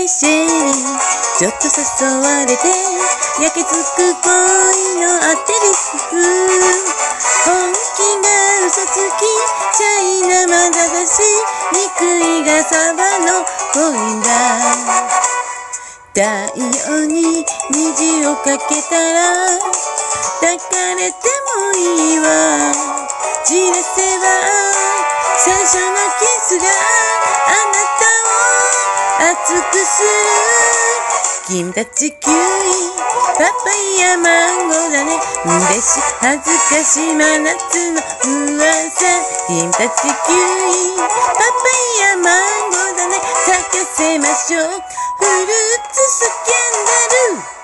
シェにちょっと誘われて焼けつく恋のアテリスク、本気が嘘つきシャイなまだだし憎いがサバの恋だ。太陽に虹をかけたら抱かれてもいいわ。じらせば最初のキスがあなたを熱くする。君たちキウイパパイヤマンゴーだね。嬉し恥ずかしい真夏の噂。君たちキウイパパイヤマンゴーだね。咲かせましょうフルーツスキャンダル。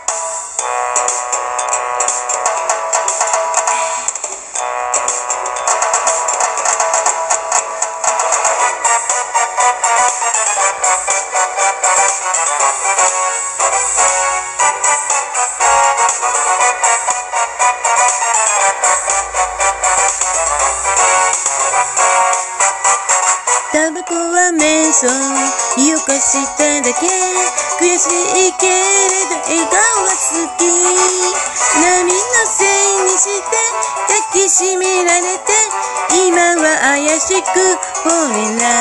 タバコは瞑想湯かしただけ。悔しいけれど笑顔が好き。波のせいにして抱きしめられて今は怪しく惚れら。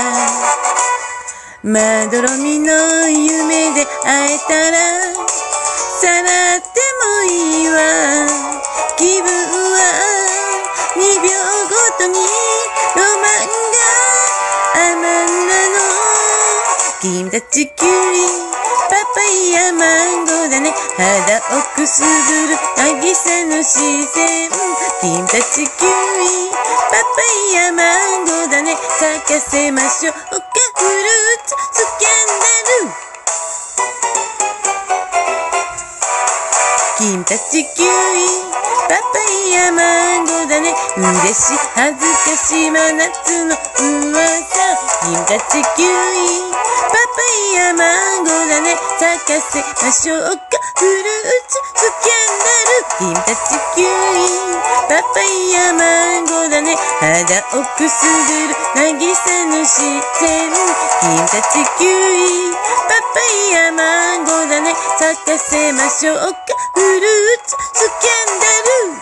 まどろみの夢で会えたらさらってもいいわ。気分は2秒ごとにロマンがアマンなの。君たちキウイパパイヤマンゴーだね。肌をくすぐる渚の視線。君たちキウイパパイヤマンゴーだね。咲かせましょうかフルーツスキャンダル。君たちキウイパパイヤマンゴーだね。嬉し恥ずかしい真夏の噂。君たちキウイパパイヤマンゴーだね。咲かせましょうかフルーツスキャンダル。君たちキウイパパイヤマンゴーだね。肌をくすぐる渚の視線。君たちキウイパパイヤマンゴーだね。咲かせましょうかフルーツスキャンダル。